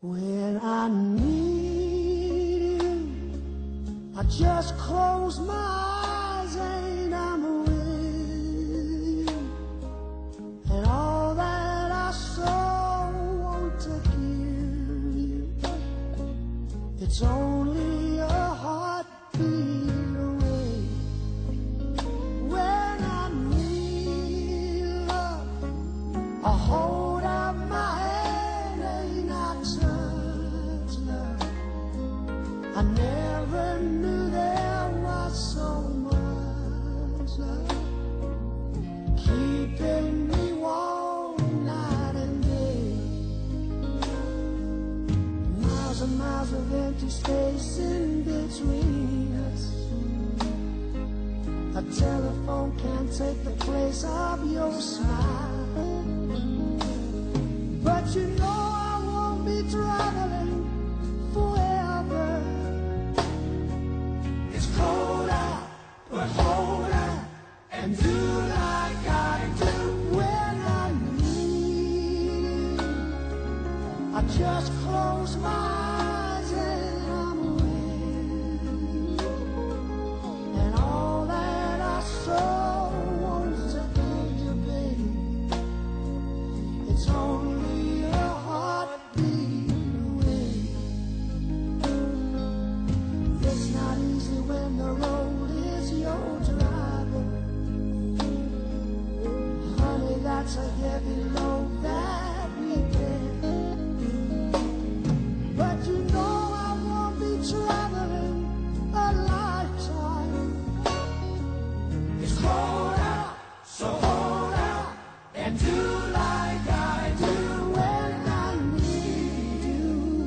When I need you, I just close my eyes and I'm with you. And all that I so want to give you, it's only a heartbeat away. When I need love, I hold out my hand and I touch love. I never knew there was so much love, keeping me warm night and day. Miles and miles of empty space in between us. A telephone can't take the place of your smile. But you know I won't be traveling forever. It's cold out, but hold out and do like I do. When I need you, I just close my eyes and I'm with you. And all that I so want to give you, baby, it's only a heartbeat away. It's not easy when the road is your driver. Honey, that's a heavy load that we bear. But you know I won't be traveling a lifetime. It's cold out, so hold out and do like I do when I need you.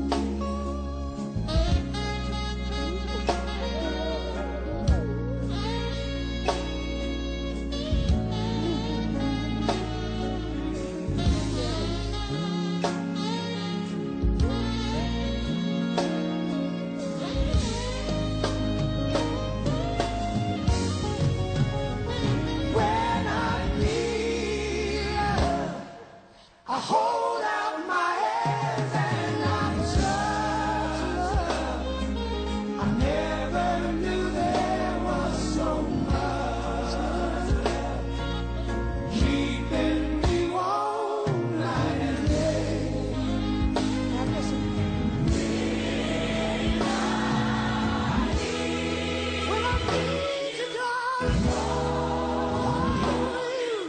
When I need love, I hold out my hands and I touch love. I never knew there was so much love, keeping me warm night and day. Now listen. When I need you, darling, only you.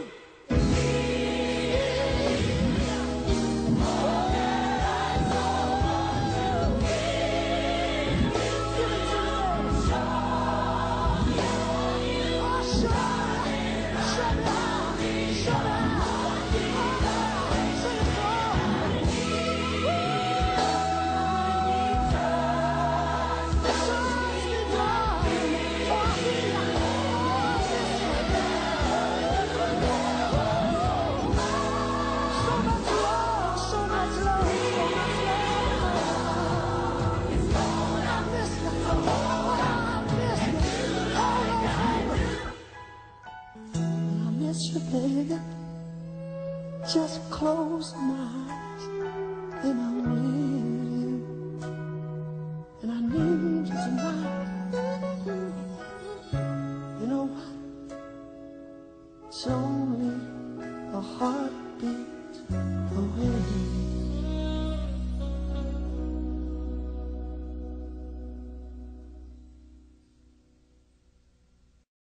I miss you, baby. Just close my